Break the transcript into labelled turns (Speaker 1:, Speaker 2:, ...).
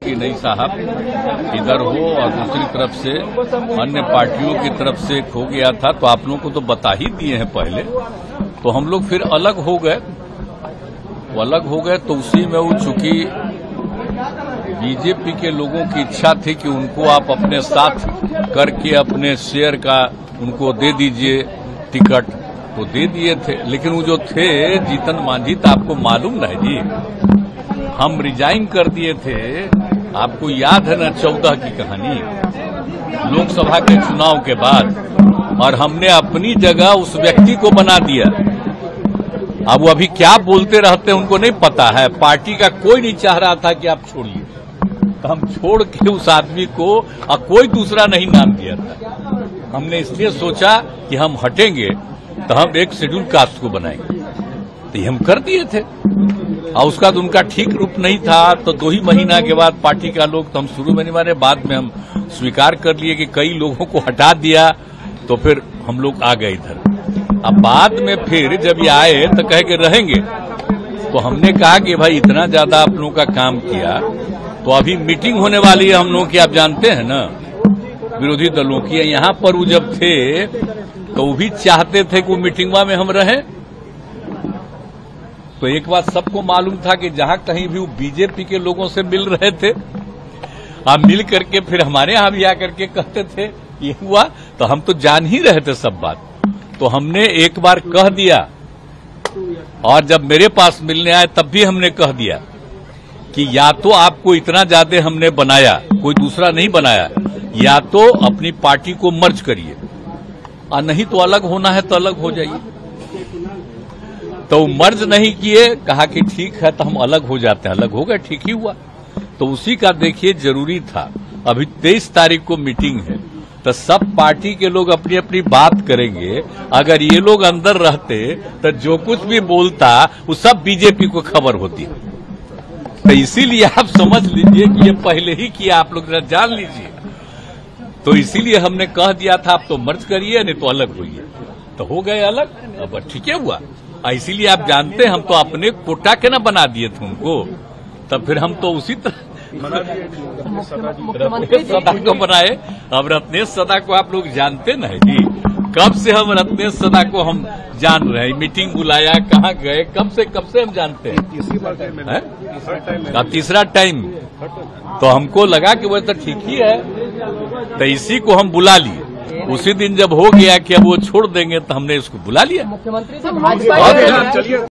Speaker 1: कि नहीं साहब इधर हो, और दूसरी तरफ से अन्य पार्टियों की तरफ से खो गया था, तो आप लोगों को तो बता ही दिए हैं पहले। तो हम लोग फिर अलग हो गए, तो उसी में वो चूंकि बीजेपी के लोगों की इच्छा थी कि उनको आप अपने साथ करके अपने शेयर का उनको दे दीजिए टिकट, तो दे दिए थे। लेकिन वो जो थे जीतन मांझी, तो आपको मालूम नहीं जी, हम रिजाइन कर दिए थे। आपको याद है ना 14 की कहानी, लोकसभा के चुनाव के बाद, और हमने अपनी जगह उस व्यक्ति को बना दिया। अब वो अभी क्या बोलते रहते हैं उनको नहीं पता है। पार्टी का कोई नहीं चाह रहा था कि आप छोड़िए, तो हम छोड़ के उस आदमी को और कोई दूसरा नहीं नाम दिया था। हमने इसलिए सोचा कि हम हटेंगे तो हम एक शेड्यूल कास्ट को बनाएंगे, तो ये हम कर दिए थे। और उसका तो उनका ठीक रूप नहीं था, तो 2 ही महीना के बाद पार्टी का लोग, तो हम शुरू में नहीं माने, बाद में हम स्वीकार कर लिए कि कई लोगों को हटा दिया, तो फिर हम लोग आ गए इधर। अब बाद में फिर जब ये आए तो कहे कि रहेंगे, तो हमने कहा कि भाई इतना ज्यादा आप लोगों का काम किया, तो अभी मीटिंग होने वाली है हम लोगों की, आप जानते हैं ना, विरोधी दलों की। यहाँ पर वो जब थे तो वो भी चाहते थे कि वो मीटिंगवा में हम रहें। तो एक बात सबको मालूम था कि जहां कहीं भी वो बीजेपी के लोगों से मिल रहे थे, आप मिल करके फिर हमारे यहां भी आकर के कहते थे ये हुआ, तो हम तो जान ही रहे थे सब बात। तो हमने एक बार कह दिया, और जब मेरे पास मिलने आए तब भी हमने कह दिया कि या तो आपको इतना ज्यादा हमने बनाया, कोई दूसरा नहीं बनाया, या तो अपनी पार्टी को मर्ज करिए, और नहीं तो अलग होना है तो अलग हो जाइए। तो मर्ज नहीं किए, कहा कि ठीक है तो हम अलग हो जाते हैं, अलग हो गए, ठीक ही हुआ। तो उसी का देखिए जरूरी था। अभी 23 तारीख को मीटिंग है, तो सब पार्टी के लोग अपनी अपनी बात करेंगे। अगर ये लोग अंदर रहते तो जो कुछ भी बोलता वो सब बीजेपी को खबर होती। तो इसीलिए आप समझ लीजिए कि ये पहले ही किया, आप लोग जान लीजिए। तो इसीलिए हमने कह दिया था आप तो मर्ज करिए, नहीं तो अलग होइए, तो हो गए अलग। अब ठीक है हुआ। इसीलिए आप जानते हैं हम तो अपने कोटा के ना बना दिए थे उनको, तब फिर हम तो उसी तरह रत्नेश सदा को बनाए। अब रत्नेश सदा को आप लोग जानते नहीं जी, कब से हम रत्नेश सदा को हम जान रहे हैं। मीटिंग बुलाया, कहाँ गए, कब से हम जानते हैं। तीसरा टाइम तो हमको लगा कि वो तो ठीक ही है, तो इसी को हम बुला लिए। उसी दिन जब हो गया कि अब वो छोड़ देंगे, तो हमने इसको बुला लिया।
Speaker 2: मुख्यमंत्री